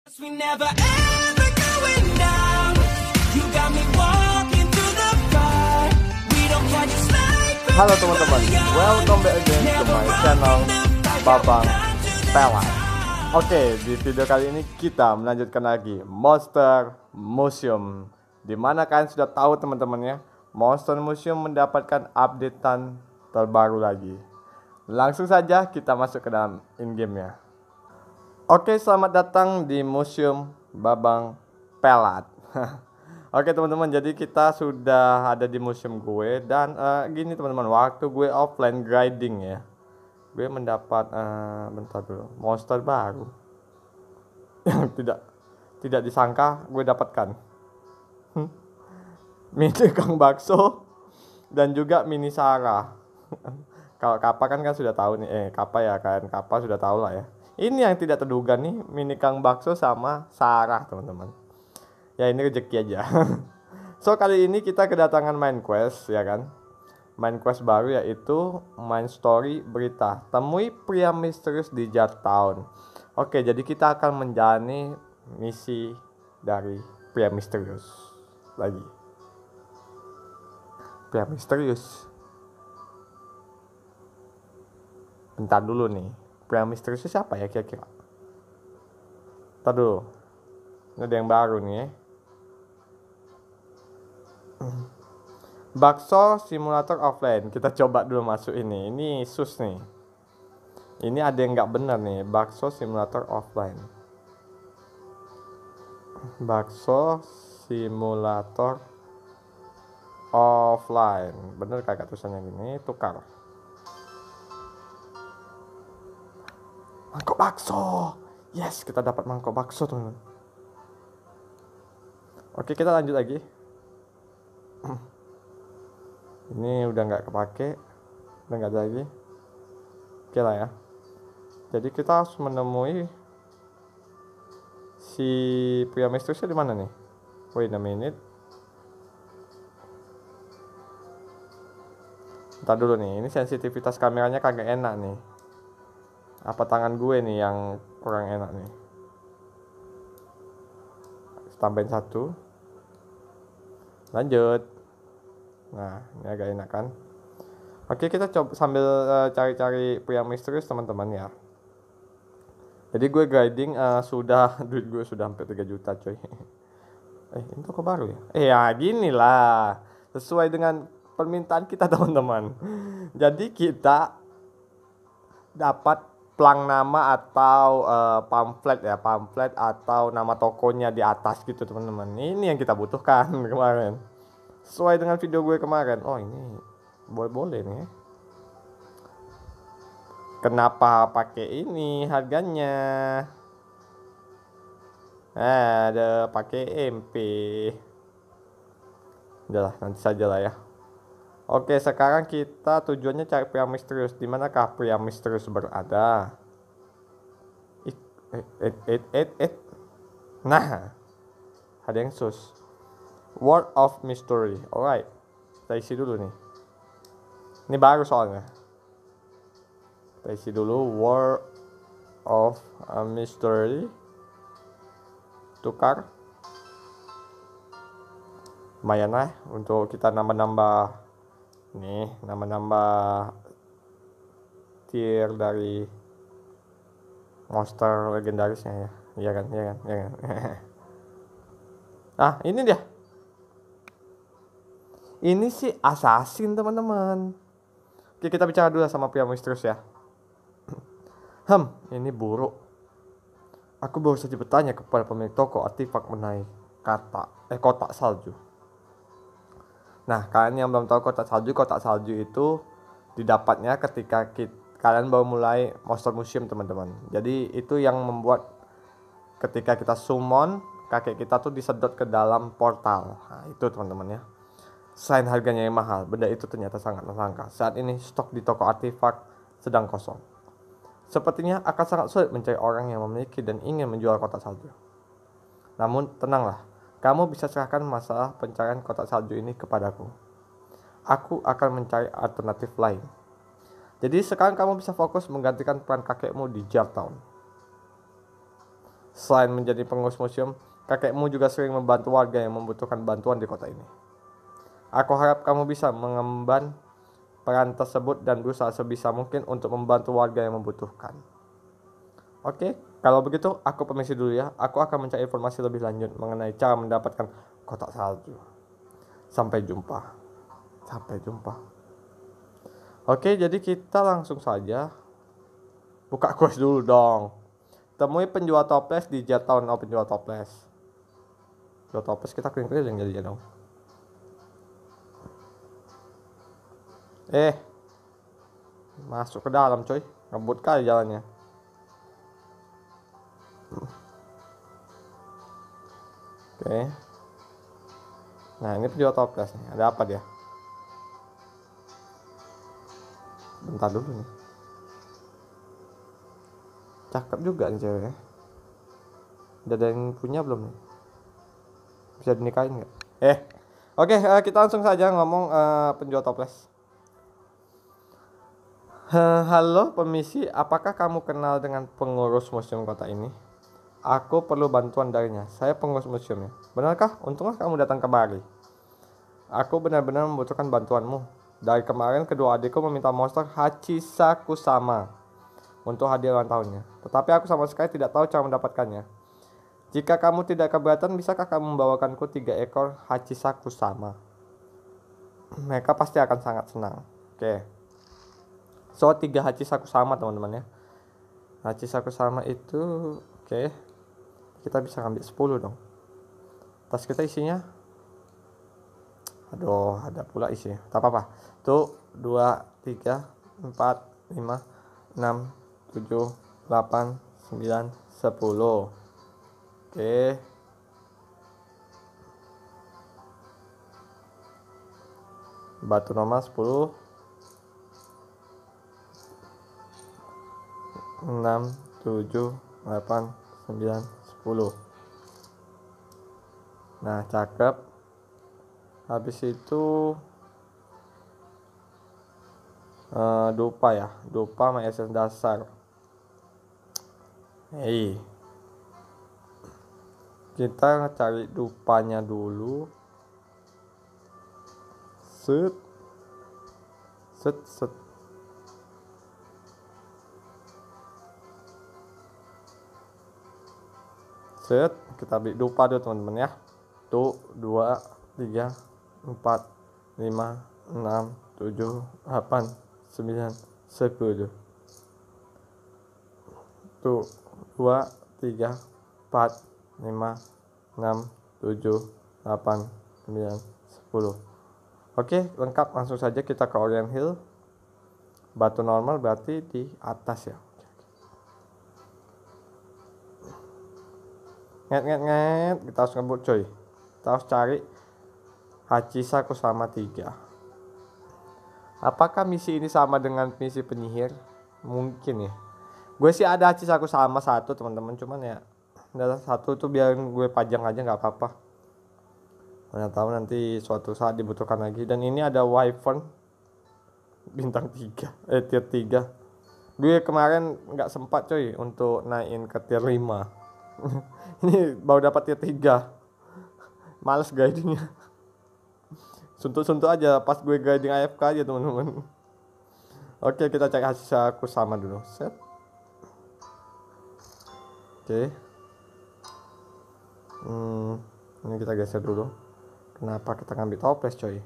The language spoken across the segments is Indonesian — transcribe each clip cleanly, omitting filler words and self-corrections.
We never ever going down. You got me walking through the fire. We don't catch us like Halo teman-teman, welcome back again to my channel Babang Pelat. Oke, di video kali ini kita melanjutkan lagi Monster Museum. Dimana kalian sudah tahu teman-teman ya, Monster Museum mendapatkan updatean terbaru lagi. Langsung saja kita masuk ke dalam in-game ya. Oke, selamat datang di Museum Babang Pelat. Oke teman-teman, jadi kita sudah ada di museum gue. Dan gini teman-teman, waktu gue offline grinding ya, gue mendapat bentar dulu, monster baru yang tidak disangka gue dapatkan. Mini Kang Bakso dan juga mini Sarah. Kalau Kappa kan sudah tahu nih, Kappa ya kan, Kappa sudah tahu lah ya. Ini yang tidak terduga nih, mini Kang Bakso sama Sarah teman-teman. Ya ini rezeki aja. So kali ini kita kedatangan main quest ya kan. Main quest baru yaitu main story berita. Temui pria misterius di Jartown. Oke, jadi kita akan menjalani misi dari pria misterius lagi. Pria misterius. Bentar dulu nih. Pria misterius siapa ya kira-kira? Bentar dulu. Ini ada yang baru nih ya. Bakso simulator offline. Kita coba dulu masuk ini. Ini sus nih. Ini ada yang nggak benar nih. Bakso simulator offline. Bakso simulator offline. Bener kagak tulisannya gini? Tukar. Mangkok bakso. Yes, kita dapat mangkok bakso teman-teman. Oke, kita lanjut lagi. Ini udah nggak kepake, udah nggak ada lagi. Oke lah ya. Jadi kita harus menemui si pria misteriusnya di mana nih? Wait a minute. Ntar dulu nih, ini sensitivitas kameranya kagak enak nih. Apa tangan gue nih yang kurang enak nih? Tambahin satu. Lanjut. Nah, ini agak enak kan? Oke, kita coba sambil cari-cari pria misterius teman-teman ya. Jadi gue guiding duit gue sudah hampir 3 juta coy. Ini toko baru ya? Ya gini lah. Sesuai dengan permintaan kita teman-teman. Jadi kita dapat plang nama atau pamflet atau nama tokonya di atas gitu teman-teman. Ini yang kita butuhkan kemarin. Sesuai dengan video gue kemarin. Oh ini boleh nih. Kenapa pakai ini harganya? Ada pakai MP. Udahlah nanti saja lah ya. Oke, sekarang kita tujuannya cari pria misterius. Di manakah pria misterius berada? Nah, ada yang sus. Word of Mystery. Alright, kita isi dulu nih. Ini baru soalnya. Kita isi dulu Word of Mystery. Tukar. Lumayan lah untuk kita nambah-nambah. Nih, nambah tier dari monster legendarisnya ya. Iya kan. Ini dia. Ini sih assassin teman-teman. Oke, kita bicara dulu sama pria misterius ya. Ini buruk. Aku baru saja bertanya kepada pemilik toko artefak mengenai kotak salju. Nah, kalian yang belum tahu kotak salju itu didapatnya ketika kalian baru mulai Monster Museum teman-teman. Jadi itu yang membuat ketika kita summon kakek kita tuh disedot ke dalam portal. Nah, itu teman-teman ya. Selain harganya yang mahal, benda itu ternyata sangat langka. Saat ini stok di toko artefak sedang kosong. Sepertinya akan sangat sulit mencari orang yang memiliki dan ingin menjual kotak salju. Namun tenanglah. Kamu bisa serahkan masalah pencarian kotak salju ini kepadaku. Aku akan mencari alternatif lain. Jadi sekarang kamu bisa fokus menggantikan peran kakekmu di Jartown. Selain menjadi pengurus museum, kakekmu juga sering membantu warga yang membutuhkan bantuan di kota ini. Aku harap kamu bisa mengemban peran tersebut dan berusaha sebisa mungkin untuk membantu warga yang membutuhkan. Oke, kalau begitu aku permisi dulu ya. Aku akan mencari informasi lebih lanjut mengenai cara mendapatkan kotak salju. Sampai jumpa. Sampai jumpa. Oke, jadi kita langsung saja buka kuis dulu dong. Temui penjual toples di Jatown. Oh, penjual toples. Penjual toples kita keliling-keliling jadinya dong. Masuk ke dalam coy. Ngebut kali jalannya. Oke. Nah, ini penjual toples nih. Ada apa dia? Bentar dulu nih. Cakep juga nih ceweknya. Udah ada yang punya belum nih? Bisa dinikahin nggak? Oke, kita langsung saja ngomong penjual toples. Halo permisi, apakah kamu kenal dengan pengurus museum kota ini? Aku perlu bantuan darinya. Saya pengurus museumnya. Benarkah? Untunglah kamu datang kemari. Aku benar-benar membutuhkan bantuanmu. Dari kemarin kedua adikku meminta monster Hachisakusama untuk hadiah ulang tahunnya. Tetapi aku sama sekali tidak tahu cara mendapatkannya. Jika kamu tidak keberatan, bisakah kamu membawakanku 3 ekor Hachisakusama? Mereka pasti akan sangat senang. Oke. So 3 Hachisakusama teman-teman ya. Hachisakusama itu oke. Kita bisa ngambil 10 dong. Tas kita isinya, aduh ada pula isinya. Tak apa-apa. Tuh 2, 3, 4, 5, 6, 7, 8, 9, 10. Oke. Batu normal 10, 6, 7, 8, 9, 10. Nah, cakep. Habis itu dupa ya. Dupa sama essence dasar. Kita cari dupanya dulu. Set. Kita beli dupa dulu teman-teman ya. Tuh 2, 3, 4, 5, 6, 7, 8, 9, 10. Tuh 2, 3, 4, 5, 6, 7, 8, 9, 10. Oke, lengkap. Langsung saja kita ke Orient Hill. Batu normal berarti di atas ya. Nget. Kita harus ngebut coy. Kita harus cari Hachisakusama 3. Apakah misi ini sama dengan misi penyihir? Mungkin ya. Gue sih ada Hachisakusama 1 teman-teman. Cuman ya udah 1 tuh biar gue pajang aja gak apa-apa. Mana tahu nanti suatu saat dibutuhkan lagi. Dan ini ada Wyvern bintang 3, tier 3. Gue kemarin gak sempat coy untuk naikin ke tier 5. Ini baru dapat tier 3. Males guidingnya. Suntuk-suntuk aja pas gue guiding AFK aja teman-teman. Oke, kita cek Hachisakusama dulu. Set. Oke. Ini kita geser dulu. Kenapa kita ngambil toples coy?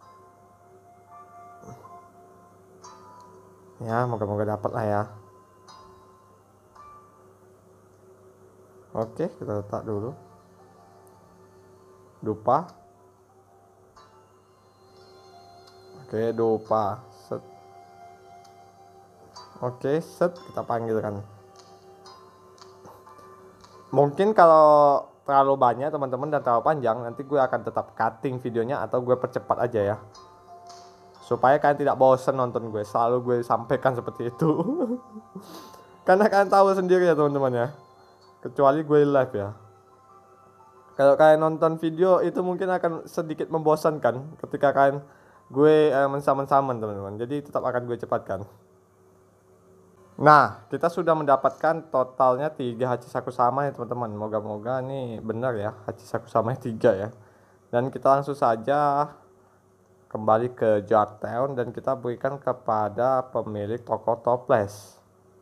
Ya, moga-moga dapat lah ya. Oke, kita letak dulu. Dupa. Oke, dupa. Set. Oke, set. Kita panggilkan. Mungkin kalau terlalu banyak teman-teman dan terlalu panjang, nanti gue akan tetap cutting videonya atau gue percepat aja ya. Supaya kalian tidak bosan nonton gue. Selalu gue sampaikan seperti itu. Karena kalian tahu sendiri ya teman-teman ya. Kecuali gue live ya. Kalau kalian nonton video itu mungkin akan sedikit membosankan ketika kalian gue mensaman-saman teman-teman. Jadi tetap akan gue cepatkan. Nah, kita sudah mendapatkan totalnya 3 Hachisaku sama ya teman-teman. Moga-moga nih benar ya, Hachisaku sama 3 ya. Dan kita langsung saja kembali ke Jar Town dan kita berikan kepada pemilik toko toples.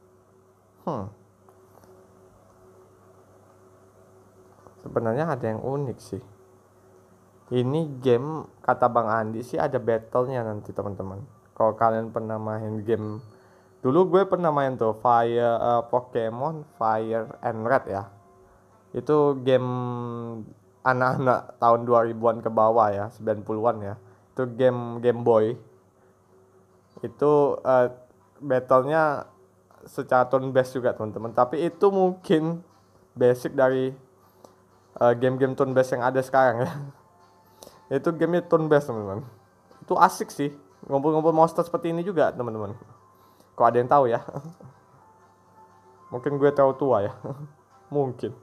Sebenarnya ada yang unik sih. Ini game kata Bang Andi sih ada battlenya nanti teman-teman. Kalau kalian pernah main game, dulu gue pernah main tuh Pokemon Fire and Red ya. Itu game anak-anak tahun 2000-an ke bawah ya, 90-an ya. Itu Game Boy. Itu battlenya secara turn based juga teman-teman. Tapi itu mungkin basic dari game-game turn based yang ada sekarang ya. Itu gamenya turn based teman-teman. Itu asik sih, ngumpul-ngumpul monster seperti ini juga teman-teman. Kok ada yang tahu ya? Mungkin gue terlalu tua ya. Mungkin.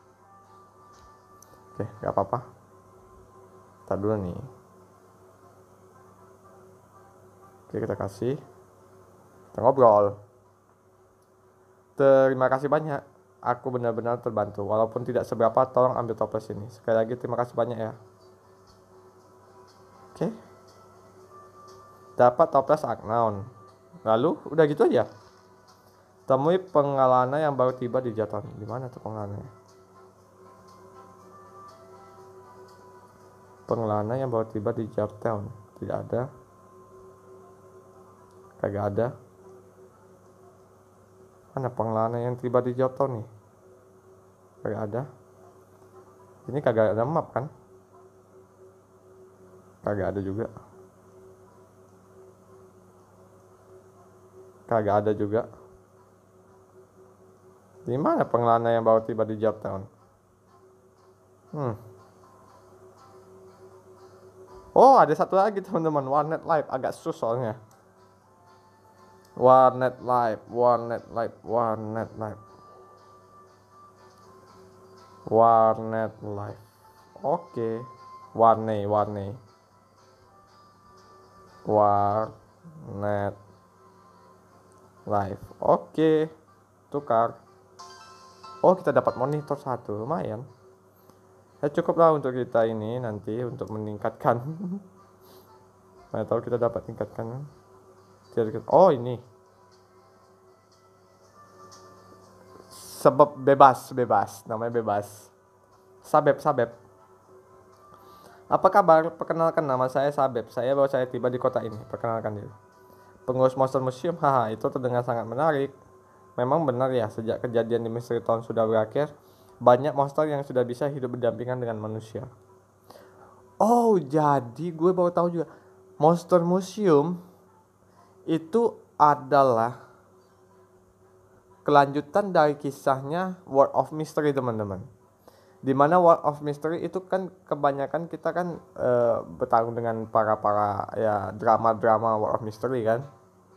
Oke, gak apa-apa. Ntar dulu nih. Oke, kita kasih. Kita ngobrol. Terima kasih banyak. Aku benar-benar terbantu. Walaupun tidak seberapa, tolong ambil toples ini. Sekali lagi terima kasih banyak ya. Oke. Dapat toples Agnaun. Lalu udah gitu aja. Temui pengelana yang baru tiba di Jaton. Di mana tuh pengelananya? Pengelana yang baru tiba di Jartown. Tidak ada. Kagak ada. Mana pengelana yang tiba di Jartown nih? Kagak ada. Ini kagak ada map kan? Kagak ada juga. Kagak ada juga. Di mana pengelana yang baru tiba di Jartown? Oh, ada satu lagi teman-teman, Warnet Live. Agak sus soalnya. Warnet Live. Oke. Warnet Live. Oke. Tukar. Oh, kita dapat monitor 1. Lumayan. Ya cukuplah untuk kita ini nanti untuk meningkatkan. Mana tahu kita dapat tingkatkan. Oh, ini. Sebab bebas. Namanya bebas. Sabep. Apa kabar? Perkenalkan, nama saya Sabep. Saya baru saja tiba di kota ini. Perkenalkan diri. Pengurus Monster Museum. Haha, itu terdengar sangat menarik. Memang benar ya, sejak kejadian di Misteri Town sudah berakhir, banyak monster yang sudah bisa hidup berdampingan dengan manusia. Oh, jadi gue baru tahu juga. Monster Museum itu adalah kelanjutan dari kisahnya World of Mystery, teman-teman. Dimana World of Mystery itu kan kebanyakan kita kan bertarung dengan para ya drama World of Mystery kan.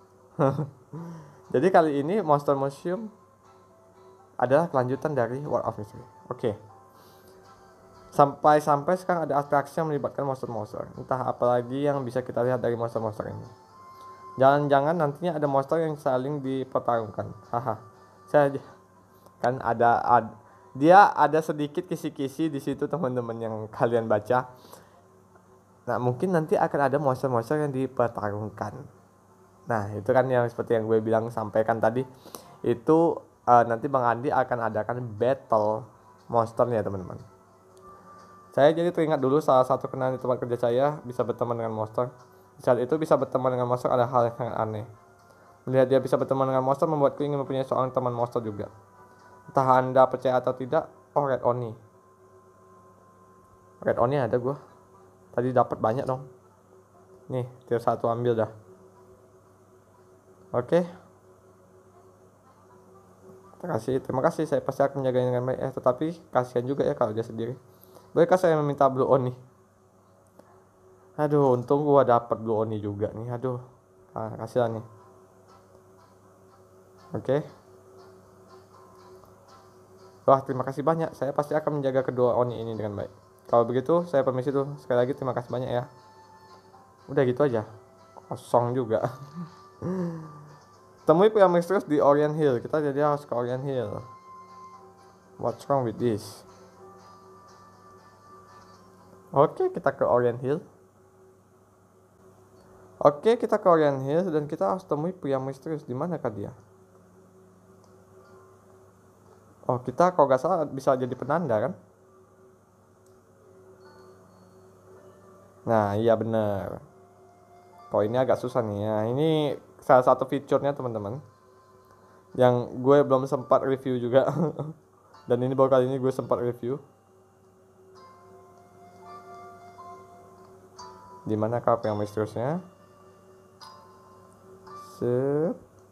Jadi kali ini Monster Museum adalah kelanjutan dari World of Mystery. Oke. Sampai sekarang ada atraksi yang melibatkan monster-monster. Entah apalagi yang bisa kita lihat dari monster-monster ini. Jangan-jangan nantinya ada monster yang saling dipertarungkan. Haha. Saya kan dia ada sedikit kisi-kisi di situ teman-teman yang kalian baca. Nah, mungkin nanti akan ada monster-monster yang dipertarungkan. Nah, itu kan yang seperti yang gue bilang sampaikan tadi. Itu nanti Bang Andi akan adakan battle monsternya teman-teman. Saya jadi teringat dulu salah satu kenalan di tempat kerja saya bisa berteman dengan monster. Di saat itu bisa berteman dengan monster ada hal yang sangat aneh. Melihat dia bisa berteman dengan monster membuatku ingin mempunyai seorang teman monster juga. Entah Anda percaya atau tidak. Oh, Red Oni. Red Oni ada gue. Tadi dapat banyak dong. Nih, tier 1 ambil dah. Oke. Terima kasih. Saya pasti akan menjaganya dengan baik. Tetapi kasihan juga ya kalau dia sendiri. Bolehkah saya meminta Blue Oni? Aduh, untung gua dapat Blue Oni juga nih. Aduh. Kasih lah nih. Oke. Wah, terima kasih banyak. Saya pasti akan menjaga kedua Oni ini dengan baik. Kalau begitu, saya permisi dulu. Sekali lagi terima kasih banyak ya. Udah gitu aja. Kosong juga. Temui pria misterius di Orient Hill. Kita jadi harus ke Orient Hill. What's wrong with this? Oke, kita ke Orient Hill. Oke, kita ke Orient Hill dan kita harus temui pria misterius. Di manakah dia? Oh, kita kalau nggak salah bisa jadi penanda kan? Nah, iya bener. Kok ini agak susah nih. Nah, ini salah satu fiturnya teman-teman. Yang gue belum sempat review juga. Dan ini baru kali ini gue sempat review. Di mana pria misteriusnya? Sip.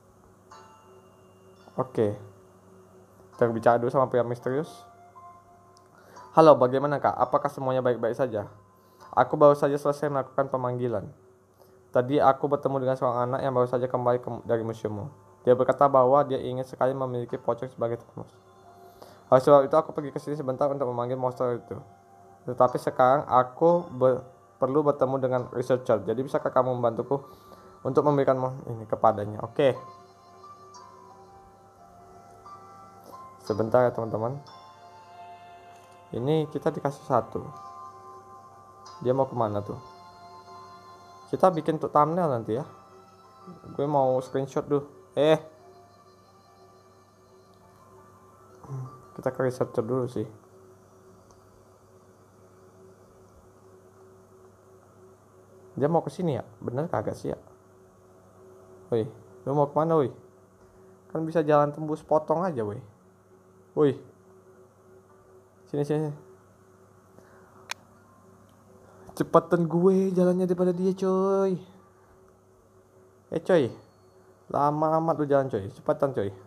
Oke. Kita bicara dulu sama pria misterius. Halo, bagaimana kak? Apakah semuanya baik-baik saja? Aku baru saja selesai melakukan pemanggilan. Tadi aku bertemu dengan seorang anak yang baru saja kembali dari museummu. Dia berkata bahwa dia ingin sekali memiliki pocong sebagai teman. Oleh sebab itu aku pergi ke sini sebentar untuk memanggil monster itu. Tetapi sekarang aku perlu bertemu dengan researcher. Jadi bisakah kamu membantuku untuk memberikan ini kepadanya? Oke. Sebentar ya teman-teman. Ini kita dikasih satu. Dia mau kemana tuh? Kita bikin untuk thumbnail nanti ya. Gue mau screenshot dulu. Kita ke researcher dulu sih. Dia mau ke sini ya? Bener kagak sih ya? Woi, lu mau kemana woi? Kan bisa jalan tembus potong aja woi. Woi. Sini. Cepetan gue jalannya daripada dia coy. Coy, lama amat lu jalan coy. Cepetan coy.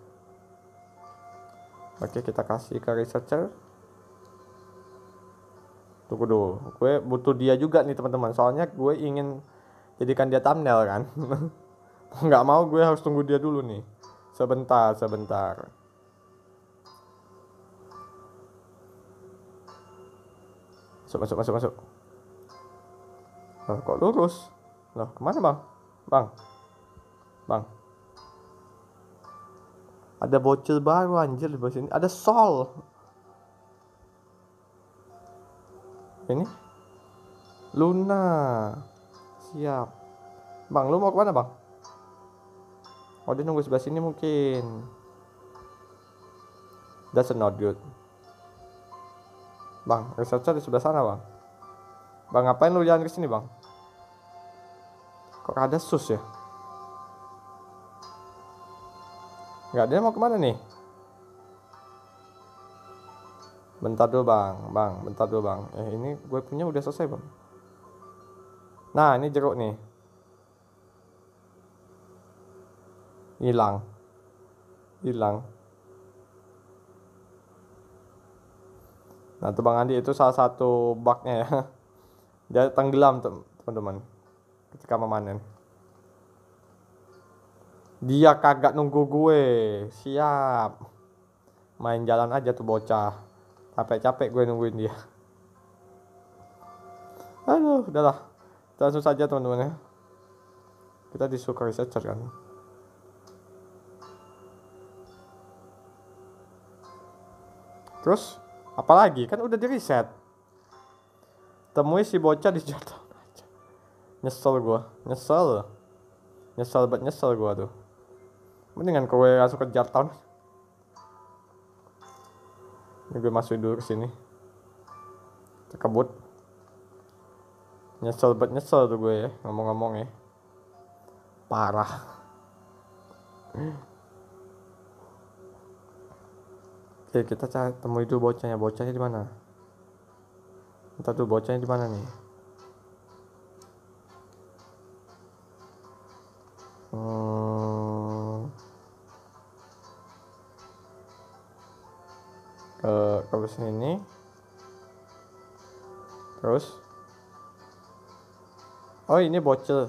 Oke, kita kasih ke researcher. Tunggu dulu, gue butuh dia juga nih teman-teman. Soalnya gue ingin jadikan dia thumbnail kan. Nggak mau, gue harus tunggu dia dulu nih. Sebentar. Masuk. Loh, kok lurus? Loh, kemana bang? Bang. Ada bocil baru anjir di bawah sini. Ada Sol. Ini Luna. Siap. Bang, lu mau kemana bang? Oh, dia nunggu sebelah sini mungkin. That's not good. Bang, researcher di sebelah sana bang. Bang, ngapain lu jalan ke sini bang? Kok ada sus ya? Enggak, dia mau kemana nih? Bentar dulu bang. Ini gue punya udah selesai bang. Nah, ini jeruk nih. Hilang. Nah, tuh Bang Andi itu salah satu bugnya ya. Dia tenggelam teman-teman ketika memanen. Dia kagak nunggu gue. Siap. Main jalan aja tuh bocah. Capek gue nungguin dia. Aduh, udahlah. Langsung saja teman-teman ya. Kita disuka researcher kan. Terus apalagi, kan udah di reset. Temui si bocah di jatuh aja. Nyesel gua tuh. Mendingan kowe langsung ke Jartown. Ini gue masukin dulu ke sini. Kebut. Nyesel tuh gue ya, ngomong-ngomong ya. Parah. Oke, kita cari temui dulu bocahnya. Bocahnya di mana? Entar tuh bocahnya di mana nih? Ke sini. Terus. Oh, ini bocil.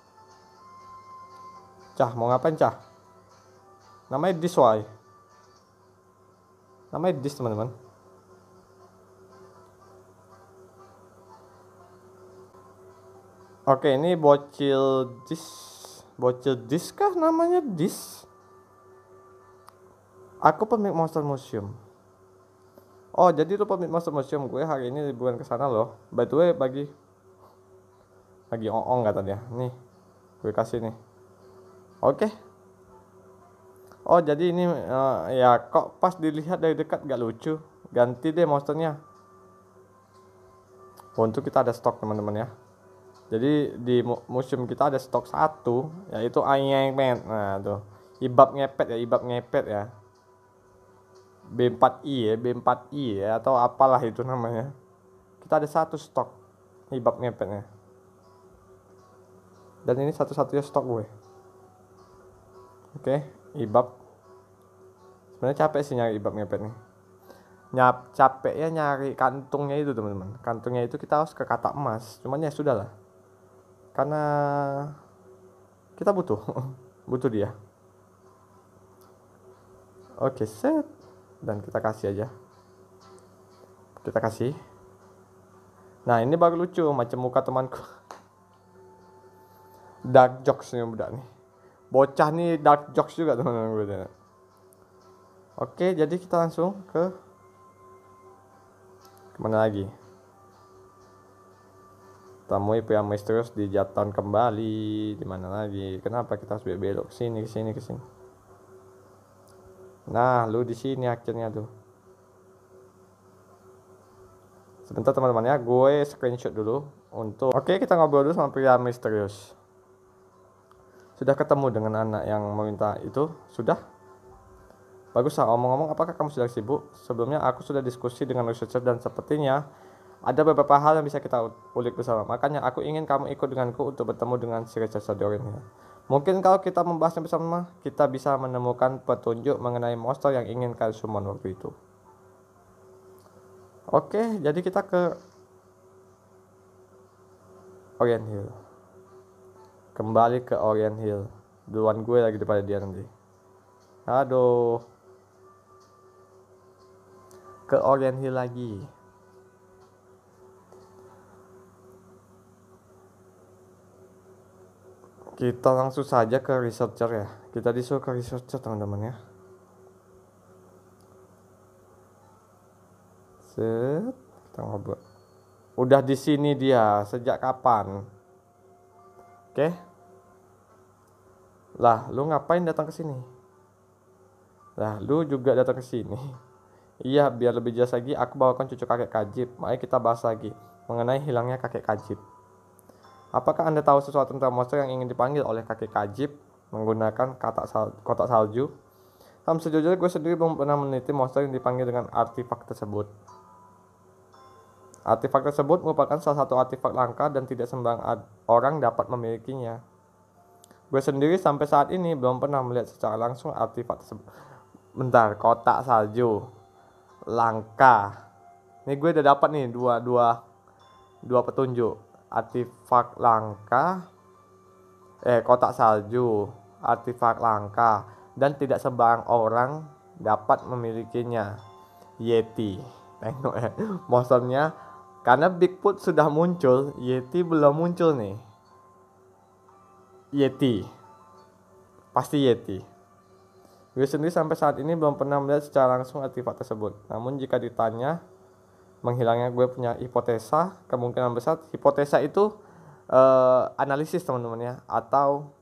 Cah, mau ngapain Cah? Namanya Diswai. Namanya Dis teman-teman. Oke, ini bocil Dis kah namanya Dis? Aku pemilik Monster Museum. Oh, jadi lu pemilik Monster Museum. Gue hari ini liburan ke sana loh. By the way, bagi ong katanya. Nih, gue kasih nih. Oke. Oh, jadi ini ya kok pas dilihat dari dekat gak lucu. Ganti deh monsternya. Untuk kita ada stok teman-teman ya. Jadi di museum kita ada stok satu, yaitu Ayangman. Nah tuh, ibab ngepet ya. B4i ya, B4i ya, atau apalah itu namanya. Kita ada satu stok ibab ngepetnya. Dan ini satu-satunya stok gue. Oke, ibab. Sebenarnya capek sih nyari ibab ngepet nih. Capek ya nyari kantungnya itu teman-teman. Kantungnya itu kita harus ke katak emas. Cuman ya sudahlah. Karena kita butuh butuh dia. Oke, set. Dan kita kasih aja. Kita kasih. Nah, ini baru lucu macam muka temanku. Dark jokes nih budak nih. Bocah nih dark jokes juga teman-teman gue. Oke, jadi kita langsung ke kemana lagi? Temui pria misterius di Jaton kembali. Di mana lagi? Kenapa kita harus belok ke sini? Nah, lu di sini akhirnya tuh. Sebentar teman-teman ya, gue screenshot dulu untuk. Oke, kita ngobrol dulu sama pria misterius. Sudah ketemu dengan anak yang meminta itu? Sudah? Bagus lah, omong-omong apakah kamu sedang sibuk? Sebelumnya aku sudah diskusi dengan researcher dan sepertinya ada beberapa hal yang bisa kita ulik bersama. Makanya aku ingin kamu ikut denganku untuk bertemu dengan si researcher di Orient Hill. Mungkin kalau kita membahasnya bersama, kita bisa menemukan petunjuk mengenai monster yang ingin kalian summon waktu itu. Oke, jadi kita ke Orient Hill. Kembali ke Orient Hill. Duluan gue lagi daripada dia nanti. Aduh. Ke Orient Hill lagi. Kita langsung saja ke researcher ya. Kita disuruh ke researcher teman-teman ya. Set, kita ngobrol. Udah di sini dia sejak kapan? Oke. Lah, lu ngapain datang ke sini? Lah, lu juga datang ke sini. Iya, biar lebih jelas lagi, aku bawakan cucu kakek Kajib. Mari kita bahas lagi mengenai hilangnya kakek Kajib. Apakah Anda tahu sesuatu tentang monster yang ingin dipanggil oleh kakek Kajib menggunakan kotak salju? Sejujurnya gue sendiri belum pernah meneliti monster yang dipanggil dengan artefak tersebut. Artefak tersebut merupakan salah satu artefak langka dan tidak sembarang orang dapat memilikinya. Gue sendiri sampai saat ini belum pernah melihat secara langsung artefak tersebut. Bentar, kotak salju langka. Nih gue udah dapat nih dua petunjuk. Artefak langka, kotak salju, artefak langka, dan tidak sembarang orang dapat memilikinya. Yeti. Tengok ya, monsternya. Karena Bigfoot sudah muncul, Yeti belum muncul nih. Yeti. Pasti Yeti. Gue sendiri sampai saat ini belum pernah melihat secara langsung artefak tersebut. Namun jika ditanya menghilangnya, gue punya hipotesa, kemungkinan besar. Hipotesa itu analisis teman-teman ya, atau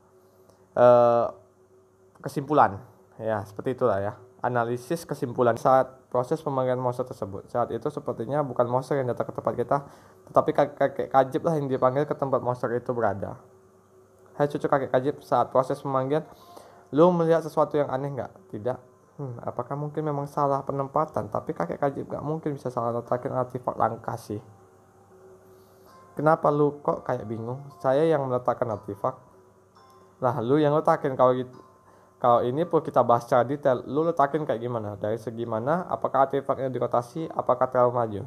kesimpulan ya, seperti itulah ya, analisis kesimpulan saat proses pemanggilan monster tersebut. Saat itu sepertinya bukan monster yang datang ke tempat kita, tetapi kakek Kajib lah yang dipanggil ke tempat monster itu berada. Hai cucu kakek Kajib, saat proses pemanggilan lu melihat sesuatu yang aneh nggak? Tidak. Apakah mungkin memang salah penempatan? Tapi kakek Kajib gak mungkin bisa salah letakin artefak langka sih. Kenapa lu kok kayak bingung? Saya yang meletakkan artefak. Lah lu yang letakin. Kalau ini perlu kita bahas secara detail. Lu letakin kayak gimana? Dari segi mana? Apakah artefaknya dirotasi? Apakah terlalu maju?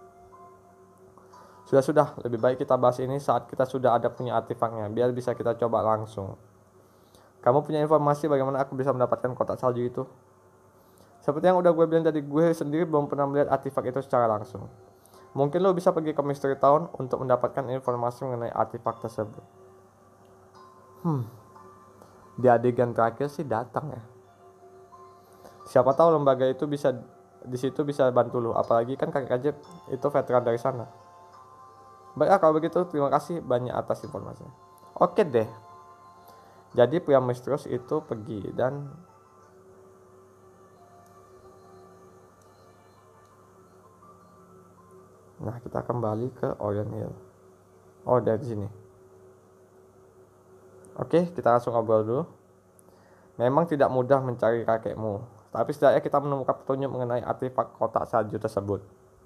Sudah, lebih baik kita bahas ini saat kita sudah ada punya artefaknya, biar bisa kita coba langsung. Kamu punya informasi bagaimana aku bisa mendapatkan kotak salju itu? Seperti yang udah gue bilang tadi, gue sendiri belum pernah melihat artefak itu secara langsung. Mungkin lo bisa pergi ke Mystery Town untuk mendapatkan informasi mengenai artefak tersebut. Di adegan terakhir sih datang ya. Siapa tahu lembaga itu bisa di situ bisa bantu lu, apalagi kan kakek Kajep itu veteran dari sana. Baiklah kalau begitu, terima kasih banyak atas informasinya. Oke deh. Jadi pria misterius itu pergi dan nah kita kembali ke Orient Hill. Oh dari sini. Oke, kita langsung ngobrol dulu. Memang tidak mudah mencari kakekmu, tapi setidaknya kita menemukan petunjuk mengenai artefak kotak salju tersebut.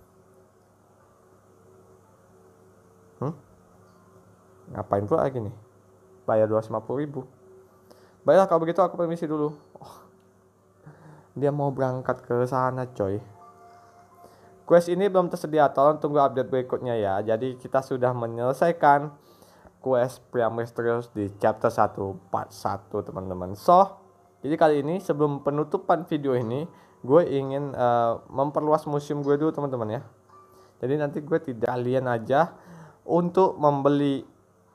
Ngapain pula lagi nih? Bayar 250.000. Baiklah kalau begitu aku permisi dulu. Dia mau berangkat ke sana coy. Quest ini belum tersedia, tolong tunggu update berikutnya ya. Jadi kita sudah menyelesaikan quest pria misterius di chapter 1 part 1 teman-teman. So, jadi kali ini sebelum penutupan video ini, gue ingin memperluas museum gue dulu teman-teman ya. Jadi nanti gue tidak kalian aja untuk membeli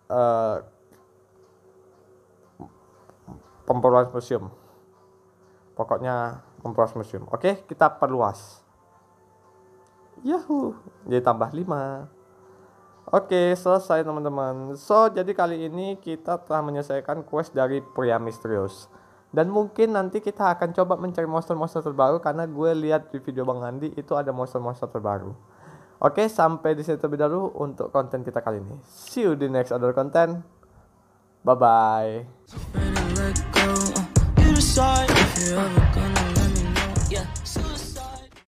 pemperluas museum. Pokoknya pemperluas museum. Oke, kita perluas. Yahoo, jadi tambah 5. Oke, selesai teman-teman. So, jadi kali ini kita telah menyelesaikan quest dari pria misterius. Dan mungkin nanti kita akan coba mencari monster-monster terbaru, karena gue lihat di video Bang Andi itu ada monster-monster terbaru. Oke, sampai di sini terlebih dahulu untuk konten kita kali ini. See you di next other content. Bye-bye.